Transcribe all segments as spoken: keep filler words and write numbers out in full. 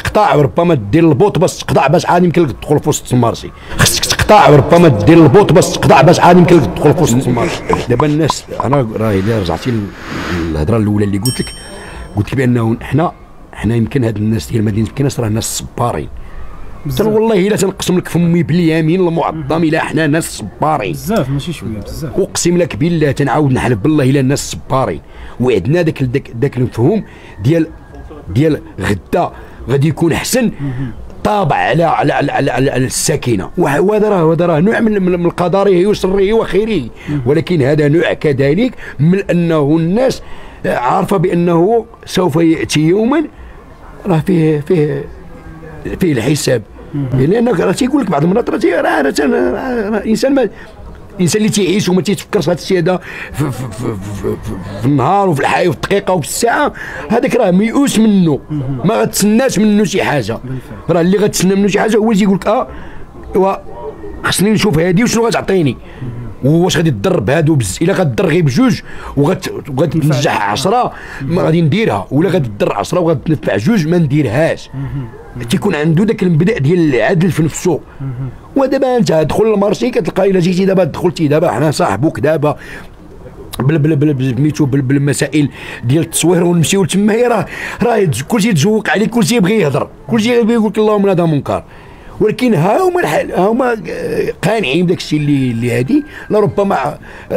تقطع وربما دير البوط باش تقطع باش عاد يمكن لك تدخل في وسط المارشي. خصك تقطع وربما دير البوط باش تقطع باش عاد يمكن لك تدخل في وسط المارشي. دابا الناس انا راه الا رجعتي للهضره الاولى اللي قلت لك، قلت لك بانه حنا حنا يمكن هاد الناس ديال مدينه مكناس راه ناس صبارين. حتى والله الا تنقسم لك فمي باليمين المعظم الا حنا ناس صبارين بزاف ماشي شويه بزاف. اقسم لك بالله تنعاود نحلف بالله الا الناس صبارين، وعندنا داك داك داك المفهوم ديال ديال غدا غادي يكون احسن طابع على على على, على, على, على السكينه. وهذا راه هذا راه نوع من, من قدره وسره وخيره، ولكن هذا نوع كذلك من انه الناس عارفه بانه سوف ياتي يوما راه فيه فيه فيه الحساب. لانك راه تيقول لك بعض المرات راه راه الانسان ما الانسان اللي تيعيش وما تيتفكرش هذا الشيء هذا في, في, في, في, في النهار وفي الحي وفي الدقيقه وفي الساعه، هذاك راه ميؤوس منه، ما غتسناش منه شي حاجه. راه اللي غتسنى منه شي حاجه هو اللي تيقول لك اه ايوا خصني نشوف هذه وشنو غتعطيني، واش غادي تضر بهادو بز... الا غتضر غير بجوج وغادي تنجح عشرة ما غادي نديرها، ولا غادي تضر عشرة وغادي تنفع جوج ما نديرهاش. تيكون عنده داك المبدا ديال العدل في نفسه. ودابا انت تدخل للمارشي كتلقى الا جيتي دابا دخلتي دابا حنا صاحبوك دابا بل بل بل سميتو بالمسائل ديال التصوير ونمشيو تما، راه راه كلشي تجوق عليك، كلشي يبغي يهضر، كلشي يبغي يقول لك اللهم هذا منكر. ولكن ها هما ها هما قانعين بداك الشيء اللي اللي هادي. لربما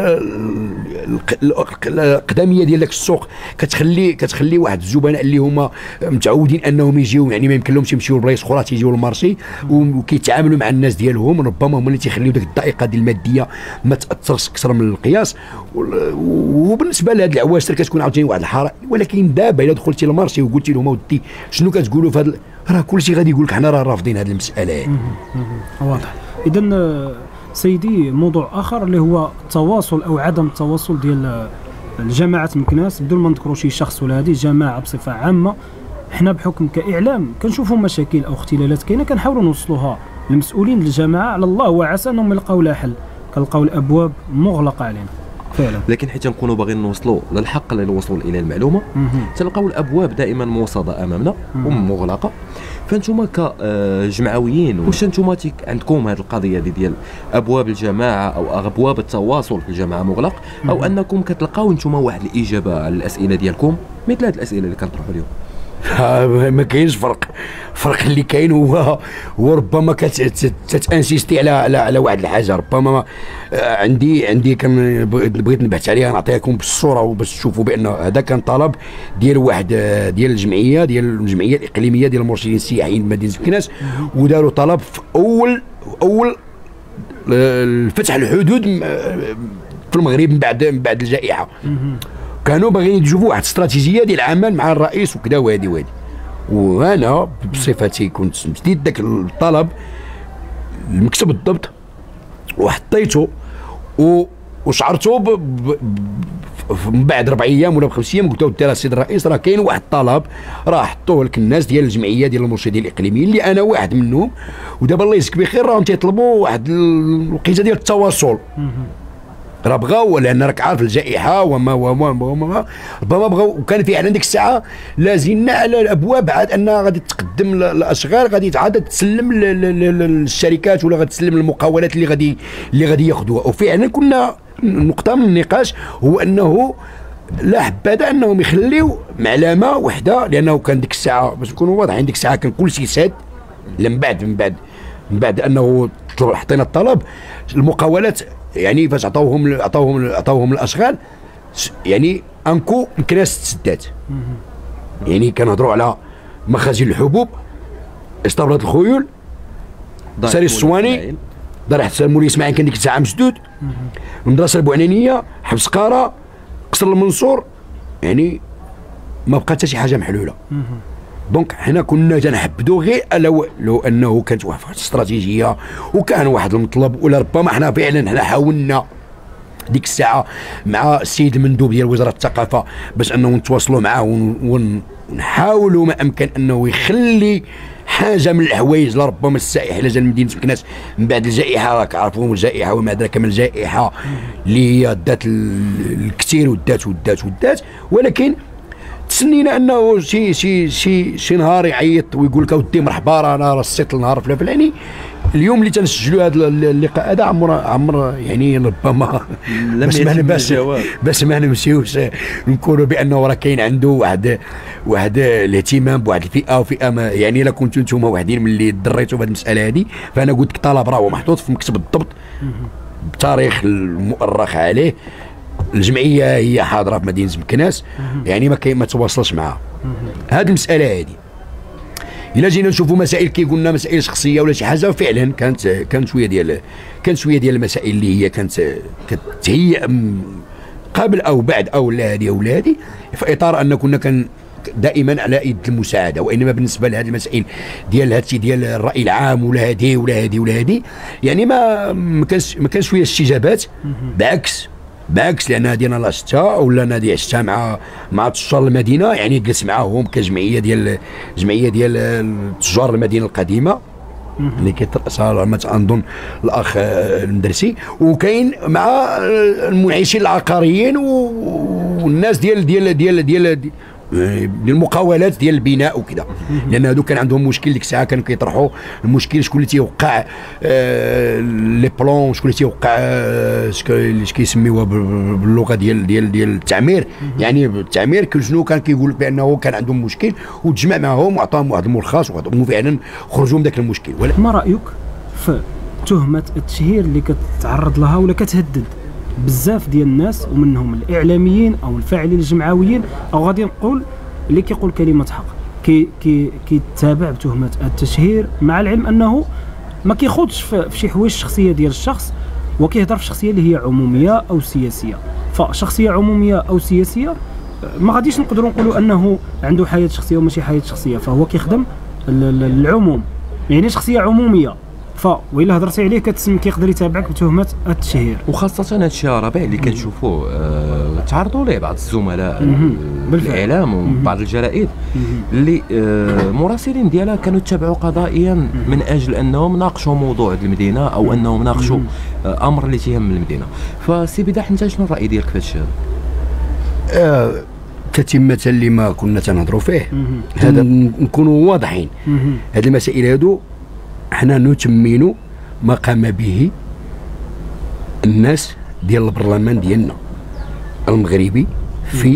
الاقدميه ديال داك السوق كتخلي كتخلي واحد الزبناء اللي هما متعودين انهم يجيو، يعني ما يمكن لهمش يمشيو لبلايص اخرى، تيجيو للمارشي وكيتعاملوا مع الناس ديالهم. ربما هما اللي تيخليو داك الضائقه ديال الماديه ما تاثرش اكثر من القياس. وبالنسبه لهاد العواشر كتكون عاوتاني واحد الحاره. ولكن دابا الا دخلتي للمارشي وقلتي لهم ودي شنو كتقولوا في هذا، راه كلشي غادي يقول لك حنا راه رافضين هذه المساله. واضح. اذا سيدي موضوع اخر اللي هو التواصل او عدم التواصل ديال الجماعات مكناس، بدون ما نذكروا شي شخص ولا هذه جماعه بصفه عامه. حنا بحكم كاعلام كنشوفوا مشاكل او اختلالات كاينه كنحاولوا نوصلوها للمسؤولين الجماعه، على الله وعسى انهم يلقاو لها حل. كنلقاو الابواب مغلقه علينا فعلا، لكن حيت نكونوا باغيين نوصلوا للحق للوصول الى المعلومه تلقاو الابواب دائما موصده امامنا ومغلقه. فانتم كجمعويين واش انتم عندكم هذه القضيه دي ديال ابواب الجماعه او ابواب التواصل في الجماعه مغلق، او انكم كتلقاو انتم واحد الاجابه على الاسئله ديالكم مثل هذه الاسئله اللي كنطرحوا اليوم؟ ما كاينش فرق. الفرق اللي كاين هو هو ربما كتانسيستي على على على واحد الحاجه. ربما عندي عندي كان بغيت نبحث عليها نعطيها لكم بالصوره وباش تشوفوا بان هذا كان طلب ديال واحد ديال الجمعيه ديال الجمعيه الاقليميه ديال المرشدين السياحيين بمدينه مكناس، وداروا طلب في اول اول فتح الحدود في المغرب من بعد من بعد الجائحه. كانوا باغيين يشوفوا واحد الاستراتيجيه ديال العمل مع الرئيس وكذا وهادي وهادي. وانا بصفتي كنت مديت داك الطلب لمكتب الضبط وحطيته وشعرته من بعد ربع ايام ولا بخمس ايام، قلت له دير السيد الرئيس راه كاين واحد الطلب راه حطوه لك الناس ديال الجمعيه ديال المرشدين الاقليميين اللي انا واحد منهم، ودابا الله يجزيك بخير راهم تيطلبوا واحد الوقيته ديال التواصل. راه بغاو لان راك عارف الجائحه وما وما وما ربما بغاو، وكان في عندك الساعه لازلنا على الابواب عاد انها غادي تقدم الاشغال، غادي تعاد تسلم للشركات ولا غادي تسلم للمقاولات اللي غادي اللي غادي ياخذوها. وفعلا كنا نقطه من النقاش هو انه لا حبذا انهم يخليو معلمه وحده، لانه كان ديك الساعه باش نكونوا واضحين ديك الساعه كان كلشي ساد. من بعد من بعد من بعد انه حطينا الطلب المقاولات يعني فاش عطاوهم عطاوهم عطاوهم الاشغال يعني انكو مكناس تسدات. يعني كنهضروا على مخازن الحبوب، اسطبلات الخيول، ساري السواني، دار حسن المولي اسماعيل كان ديك الساعه مسدود، المدرسه البوعنانيه، حبس قاره، قصر المنصور، يعني ما بقى حتى شي حاجه محلوله. دونك حنا كنا تنحبدوا غير لو لو انه كانت واحد الاستراتيجيه وكان واحد المطلب، ولا ربما حنا فعلا حنا حاولنا ديك الساعه مع السيد المندوب ديال وزاره الثقافه باش انه نتواصلوا معاه ونحاولوا ما امكن انه يخلي حاجه من الحوايج. لربما السائح الا جا لمدينه مكناس من بعد الجائحه، راك عارفون الجائحه وما ادراك ما الجائحه اللي هي دات الكثير ودات ودات ودات، ولكن تسنينا انه شي شي شي شي نهار يعيط ويقول لك اودي مرحبا رانا رصيت النهار فلان فلاني. اليوم اللي تنسجلوا هذا اللقاء هذا عمر عمر يعني ربما باش ما باش باش ما نمشيوش نقولوا بانه راه كاين عنده واحد واحد الاهتمام بواحد الفئه وفئه ما. يعني الا كنتوا نتوما واحدين من اللي دريتوا بهذه المساله هذه، فانا قلت لك طلب راه محطوط في مكتب الضبط بتاريخ المؤرخ عليه. الجمعيه هي حاضره في مدينه مكناس، يعني ما كاين ما تواصلش معها هذه المساله هذه. الا جينا نشوفوا مسائل كي قلنا مسائل شخصيه ولا شي حاجه، فعلا كانت كانت شويه ديال كانت شويه ديال المسائل اللي هي كانت كتهيئ قبل او بعد او لا هذه او لا هذه، في اطار ان كنا كان دائما على يد المساعده. وانما بالنسبه لهذه المسائل ديال هادشي ديال الراي العام ولا هذه ولا هذه ولا هذه، يعني ما ما كانش ما كانش شويه استجابات. بعكس بعكس لان هذه انا لا شفتها ولا انا دي عشتها مع مع تجار المدينه، يعني جلست معاهم كجمعيه ديال جمعيه ديال تجار المدينه القديمه اللي كيترأسها ما تنظن الاخ المدرسي، وكاين مع المنعشين العقاريين والناس ديال ديال ديال ديال, ديال للمقاولات ديال البناء وكذا. لان هذو كان عندهم مشكل ديك الساعه، كانوا كيطرحوا المشكل شكون اللي تيوقع آه لي بلون، شكون اللي تيوقع آه اللي كيسميوها باللغه ديال ديال ديال التعمير. يعني التعمير كل شنو كان كيقول بانه كان عندهم مشكل وتجمع معهم وعطاهم واحد الملخص وفعلا خرجوا من ذاك المشكل. ما رايك في تهمه التشهير اللي كتعرض لها ولا كتهدد بزاف ديال الناس ومنهم الاعلاميين او الفاعلين الجمعويين، او غادي نقول اللي كيقول كلمه حق كي كي كيتابع بتهمه التشهير، مع العلم انه ما كيخوضش في شي حوايج شخصيه ديال الشخص وكيهضر في شخصيه اللي هي عموميه او سياسيه. فشخصيه عموميه او سياسيه ما غاديش نقدروا نقولوا انه عنده حياه شخصيه وماشي حياه شخصيه، فهو كيخدم العموم، يعني شخصيه عموميه. ف وإلا هضرتي عليه كتسمى كيقدر يتابعك بتهمه التشهير. وخاصه هذا الشيء ربيع اللي كنشوفوه أه تعرضوا ليه بعض الزملاء بالاعلام وبعض الجرائد اللي أه مراسلين ديالها كانوا يتابعوا قضائيا من اجل انهم ناقشوا موضوع المدينه او انهم ناقشوا أه امر اللي تيهم المدينه. فسي بداح انت شنو الراي ديالك في هذا الشيء؟ أه تتمه اللي ما كنا تنهضروا فيه هذا نكونوا واضحين. هذه المسائل هادو حنا نتمين ما قام به الناس ديال البرلمان ديالنا المغربي في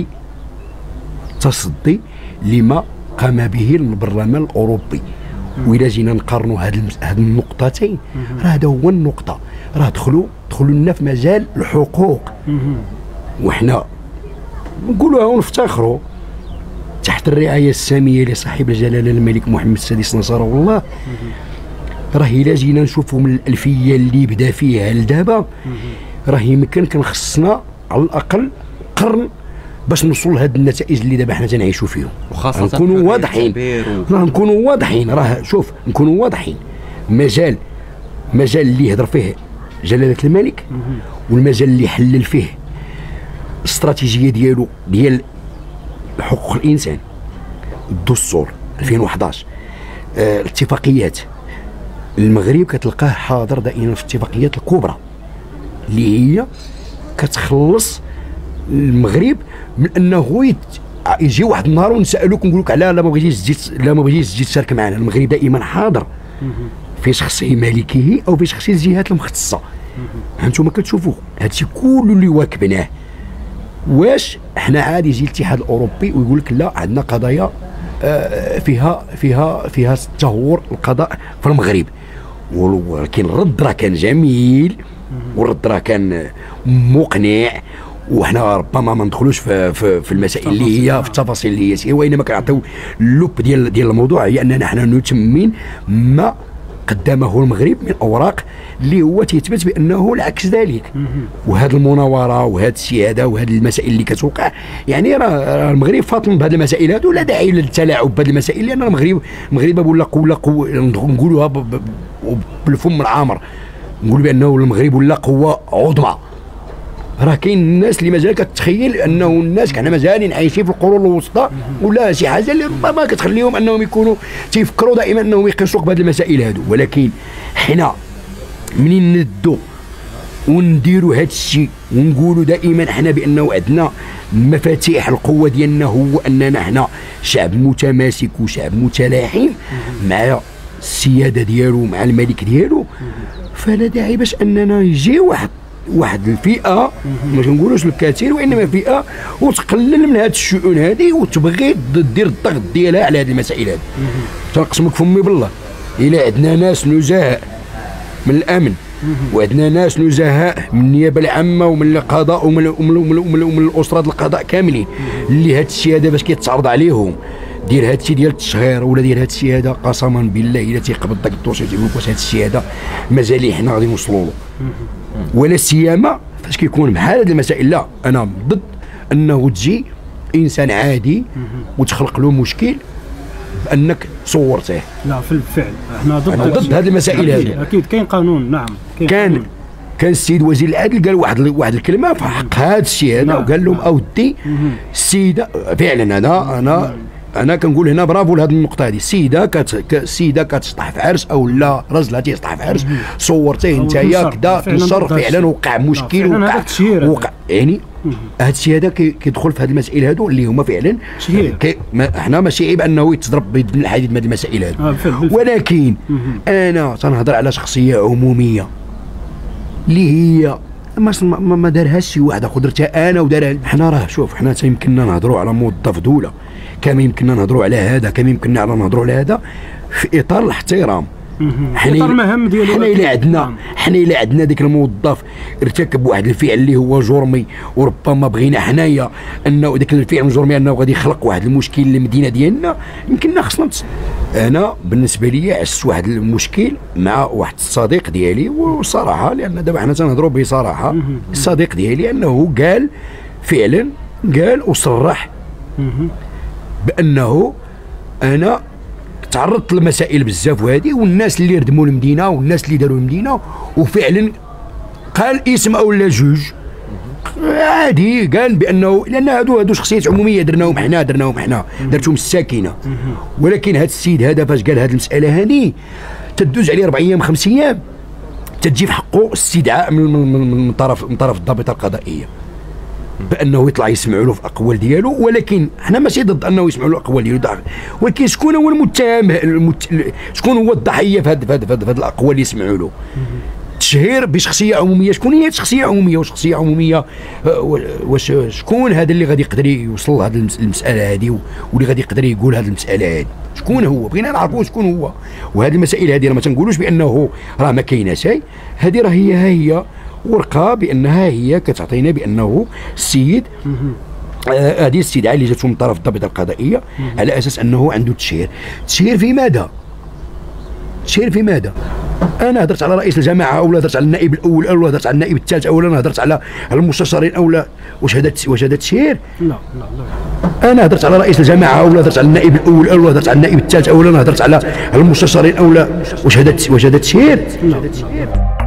تصدي لما قام به البرلمان الاوروبي. وإلا جينا نقارنوا هاد هاد النقطتين، راه هذا هو النقطه، راه دخلوا دخلوا لنا في مجال الحقوق، وحنا نقولوها ونفتخروا تحت الرعايه الساميه لصاحب الجلاله الملك محمد السادس نصره الله. راه الا جينا نشوفوا من الالفيه اللي بدا فيها لدابا، راه يمكن كان خصنا على الاقل قرن باش نوصل لهاد النتائج اللي دابا حنا تنعيشوا فيهم. وخاصه نكونوا واضحين، راه نكونوا واضحين، راه شوف نكونوا واضحين. مجال مجال اللي يهضر فيه جلاله الملك والمجال اللي حلل فيه الاستراتيجيه ديالو ديال حقوق الانسان، الدستور ألفين وأحد عشر، آه الاتفاقيات. المغرب كتلقاه حاضر دائما في الاتفاقيات الكبرى اللي هي كتخلص المغرب من انه يت... يجي واحد النهار ونسالوك ونقول لك لا لا ما بغيتيش تجي لا ما بغيتيش تجي تشارك معنا. المغرب دائما حاضر في شخص مالكه او في شخص الجهات المختصه. هانتوما كتشوفوا هادشي كله اللي واكبناه. واش حنا عادي يجي الاتحاد الاوروبي ويقول لك لا عندنا قضايا فيها فيها فيها تهور القضاء في المغرب، ولكن الرد راه كان جميل والرد راه كان مقنع، وحنا ربما ما ندخلوش في, في, في المسائل اللي هي في التفاصيل اللي هي، وانما كنعطيو اللب ديال ديال الموضوع، هي اننا حنا نتمين ما قدمه المغرب من اوراق اللي هو تيثبت بانه العكس ذلك. وهذه المناوره وهذا الشيء هذا وهذه المسائل اللي كتوقع، يعني راه المغرب فاطم بهذه المسائل هذو، لا داعي للتلاعب بهذه المسائل، لان المغرب المغرب ولا قوه نقولوها بالفم العامر، نقول بانه المغرب ولا قوه عظمى. راه كاين الناس اللي مازال كتخيل انه الناس كنا مازالين عايشين في القرون الوسطى ولا شي حاجه اللي ربما كتخليهم انهم يكونوا تيفكروا دائما انهم يقيسوك بهذه المسائل هذو. ولكن حنا منين ندو ونديروا هذا الشيء ونقولوا دائما احنا بانه عندنا مفاتيح القوه ديالنا هو اننا احنا شعب متماسك وشعب متلاحم مع السياده ديالو مع الملك ديالو، فلا داعي باش اننا يجي واحد واحد الفئه ما كنقولوش الكثير وانما فئه وتقلل من هذه الشؤون هذه وتبغي دير الضغط ديالها على هذه المسائل هذه. تنقسمك فمي بالله الا عندنا ناس نزهاء من الامن وعندنا ناس نزهاء من النيابه العامه ومن القضاء ومن ومن ومن, ومن, ومن الاسره القضاء كاملين اللي هذا الشيء هذا باش كيتعرض عليهم دير هذا الشيء ديال التشهير ولا دير هذا الشيء هذا قسما بالله الا تيقبض داك الدوسي تيقول لك واش هذا الشيء هذا مازال حنا غادي نوصلوا له، ولا سيما فاش كيكون بحال هذه المسائل. لا انا ضد انه تجي انسان عادي وتخلق له مشكل بانك صورته. لا في الفعل احنا ضد ضد هذه المسائل هذه. اكيد كاين قانون. نعم كاين كان قانون. كان السيد وزير العدل قال واحد واحد الكلمه في حق هذا الشيء هذا وقال لهم اودي السيده فعلا انا انا انا كنقول هنا برافو لهذه النقطه هذه. السيده كت السيده كتشطح في عرس او لا راجلها تيشطح في عرس صورتيه نتايا كذا تنشر فعلا وقع مشكل وقع وقع يعني هذا الشيء هذا كيدخل في هذه المسائل هذو اللي هما فعلا حنا ماشي عيب انه يتضرب بيد الحديد من هذه المسائل هذو، ولكن انا تنهضر على شخصيه عموميه اللي هي ما ما دارهاش شي واحد قدرتها انا ودارها حنا. راه شوف حنا تيمكننا نهضروا على موظف دوله كما يمكننا نهضروا على هذا كما يمكننا نهضروا على هذا في اطار الاحترام. حنا اطار المهام ديالو. حنا الا عندنا حنا الا عندنا ذاك الموظف ارتكب واحد الفعل اللي هو جرمي وربما بغينا حنايا انه ذاك الفعل الجرمي انه غادي يخلق واحد المشكل للمدينه ديالنا يمكننا خصنا. انا بالنسبه لي عشت واحد المشكل مع واحد الصديق ديالي وصراحه لان دابا حنا تنهضروا بصراحه. الصديق ديالي انه قال فعلا قال وصرح بانه انا تعرضت لمسائل بزاف وهذه والناس اللي ردموا المدينه والناس اللي داروا المدينه وفعلا قال اسم او لا جوج عادي قال بانه لان هادو هادو شخصيات عموميه درناهم حنا درناهم حنا درتهم الساكنه، ولكن هذا السيد هذا فاش قال هذه المساله هذه تدوز عليه اربع ايام خمس ايام تجي في حقه استدعاء من, من, من طرف من طرف الضابطه القضائيه بانه يطلع يسمعوا له في الاقوال ديالو. ولكن حنا ماشي ضد انه يسمعوا له الاقوال ديالو، ولكن شكون هو المتهم المت... شكون هو الضحيه في هذه في هذه الاقوال اللي يسمعوا له؟ تشهير بشخصيه عموميه. شكون هي شخصيه عموميه وشخصيه عموميه واش شكون هذا اللي غادي يقدر يوصل لهذه المساله هذه واللي غادي يقدر يقول هذه المساله هذه؟ شكون هو؟ بغينا نعرفوا شكون هو. وهذه المسائل هذه ما تنقولوش بانه راه ما كاينه شيء، هذه راه هي ها هي ورقه بانها هي كتعطينا بانه السيد هذه آه الاستدعاء اللي جاتو من طرف الضابطه القضائيه على اساس انه عنده تشهير. تشهير في ماذا؟ تشهير في ماذا؟ انا هضرت على رئيس الجماعه او هضرت على النائب الاول او هضرت على النائب الثالث او انا هضرت على المستشارين او لا. واش هذا واش هذا تشهير؟ لا لا لا. انا هضرت على رئيس الجماعه او هضرت على النائب الاول او هضرت على النائب الثالث او انا هضرت على المستشارين او لا. واش هذا واش هذا تشهير؟ لا لا.